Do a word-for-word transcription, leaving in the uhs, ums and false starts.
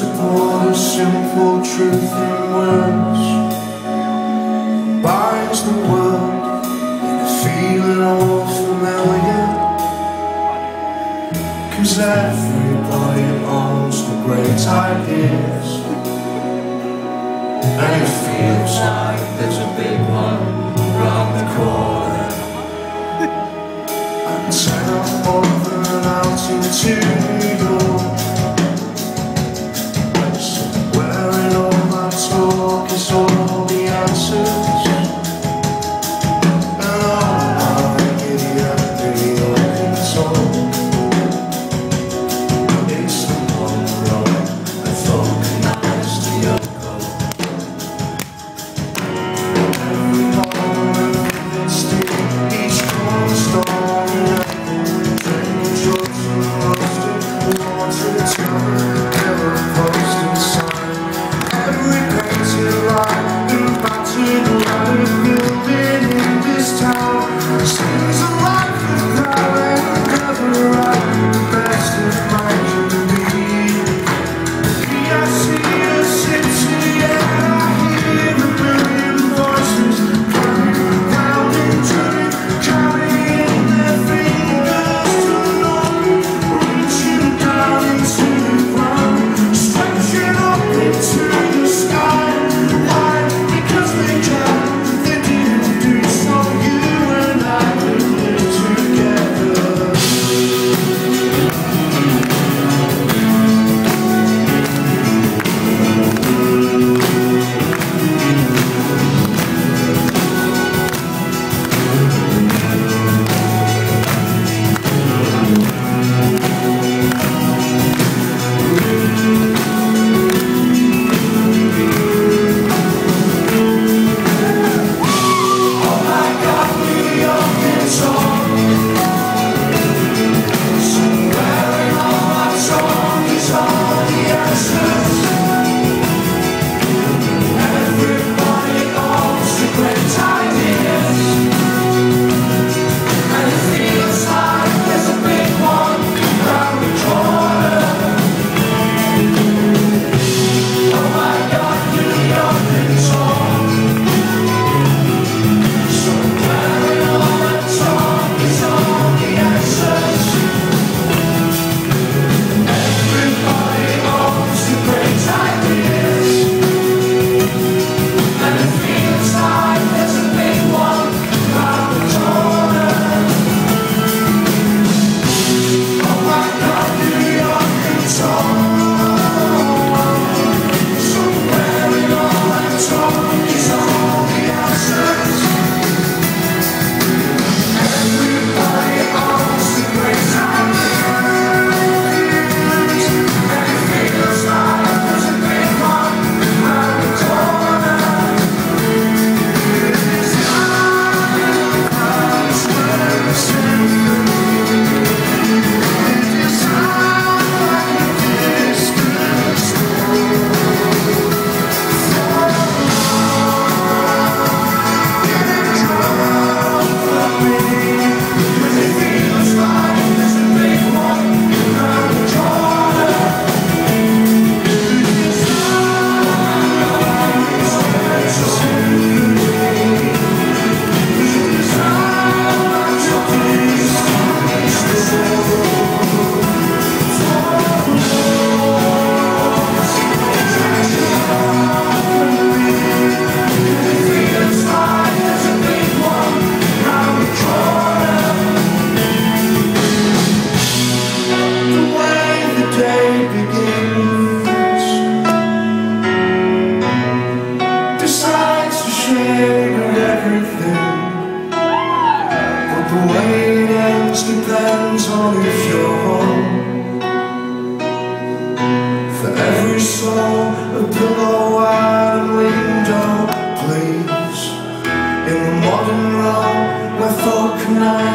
to pour the simple truth in words binds the world in a feeling all familiar. Cause everybody owns the great ideas, and it feels like there's a big one round the corner. And turn up over and out into New York. It's all the answers, and all my idiot New York can talk. It's the one road that vulcanized the Yoko. Every moment it's still each cornerstone, drinking drugs and roasted water, turning never posted sign. Every painted line and battered ladder building in this town seems a life of power and never right, the best of my can be. I see a city and I hear a million voices carrying around and turning, carrying their fingers to know, reaching down into the ground, stretching up into the sky. Why? Because they can. They didn't do so. You and I could live together. Depends on if you're home. For every soul, a pillow and a window, please. In the modern world where folk can